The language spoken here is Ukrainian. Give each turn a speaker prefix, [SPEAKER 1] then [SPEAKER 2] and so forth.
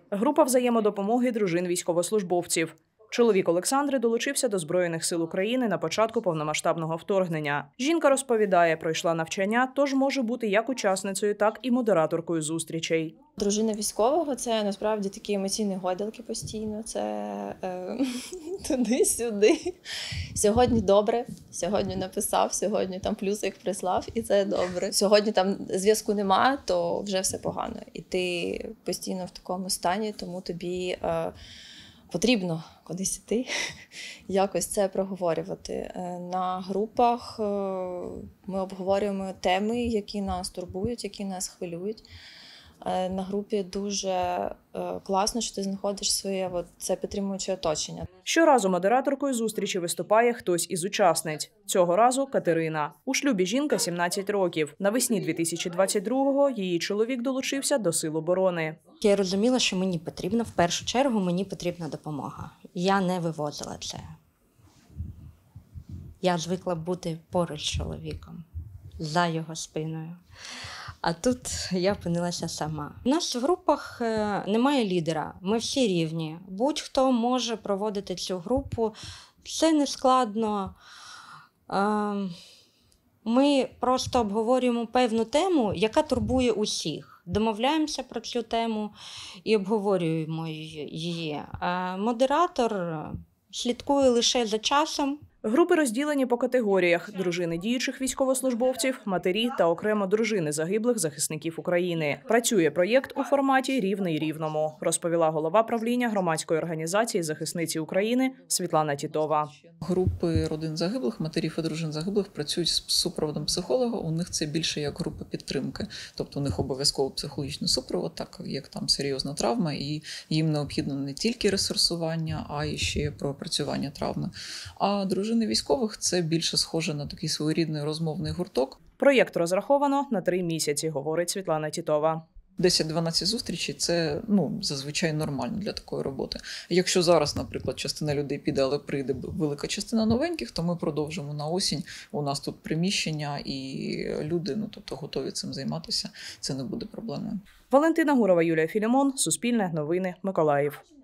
[SPEAKER 1] Група взаємодопомоги дружин військовослужбовців. Чоловік Олександри долучився до Збройних сил України на початку повномасштабного вторгнення. Жінка розповідає, пройшла навчання, тож може бути як учасницею, так і модераторкою зустрічей.
[SPEAKER 2] Дружина військового – це насправді такі емоційні гойдалки постійно, це туди-сюди. Сьогодні добре, сьогодні написав, сьогодні там плюсик прислав, і це добре. Сьогодні там зв'язку нема, то вже все погано. І ти постійно в такому стані, тому тобі потрібно кудись іти, якось це проговорювати. На групах ми обговорюємо теми, які нас турбують, які нас хвилюють. На групі дуже класно, що ти знаходиш своє це підтримуюче оточення.
[SPEAKER 1] Щоразу модераторкою зустрічі виступає хтось із учасниць. Цього разу Катерина. У шлюбі жінка 17 років. Навесні 2022-го її чоловік долучився до Сил оборони.
[SPEAKER 3] Я розуміла, що мені потрібно, в першу чергу, мені потрібна допомога. Я не вивозила це. Я звикла бути поруч з чоловіком, за його спиною. А тут я опинилася сама. У нас в групах немає лідера, ми всі рівні. Будь-хто може проводити цю групу, це не складно. Ми просто обговорюємо певну тему, яка турбує усіх. Домовляємося про цю тему і обговорюємо її. Модератор слідкує лише за часом.
[SPEAKER 1] Групи розділені по категоріях – дружини діючих військовослужбовців, матері та окремо дружини загиблих захисників України. Працює проєкт у форматі «Рівний рівному», розповіла голова правління громадської організації «Захисниці України» Світлана Тітова.
[SPEAKER 4] Групи родин загиблих, матерів і дружин загиблих працюють з супроводом психолога. У них це більше як група підтримки. Тобто у них обов'язково психологічний супровод, так як там серйозна травма, і їм необхідно не тільки ресурсування, а й ще пропрацювання травми. А дружини військових – це більше схоже на такий своєрідний розмовний гурток.
[SPEAKER 1] Проєкт розраховано на 3 місяці, говорить Світлана Тітова.
[SPEAKER 4] 10-12 зустрічей – це зазвичай нормально для такої роботи. Якщо зараз, наприклад, частина людей піде, але прийде велика частина новеньких, то ми продовжимо на осінь. У нас тут приміщення і люди готові цим займатися. Це не буде проблемою.
[SPEAKER 1] Валентина Гурова, Юлія Філімон, Суспільне, Новини, Миколаїв.